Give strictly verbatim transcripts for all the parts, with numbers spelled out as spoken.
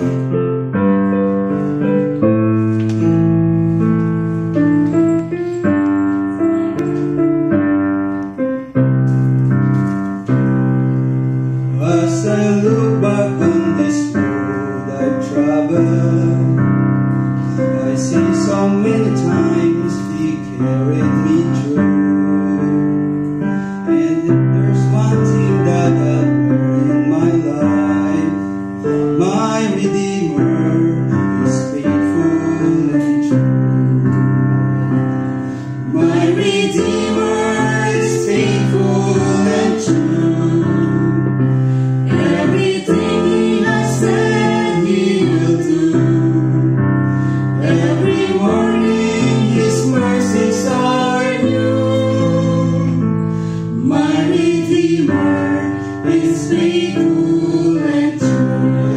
As I look back on this road I've traveled, I see so many times He carried me through. And if there's one thing that I've learned in my life, my Redeemer is faithful and true. My Redeemer is faithful and true. Is faithful and true.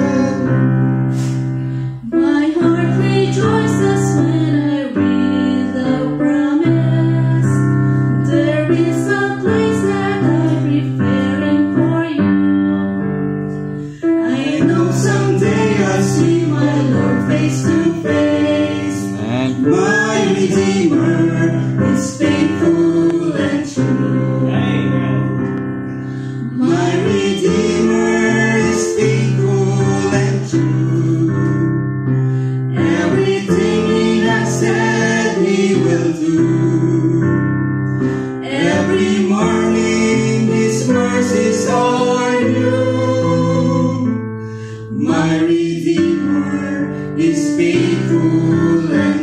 My heart rejoices when I read the promise. There is a place that I'm preparing for you. I know someday I'll see my Lord face to face. And my Redeemer is faithful and true. Amen. My Redeemer is faithful and true. Everything He has said He will do. Every morning His mercies are new. My Redeemer is faithful and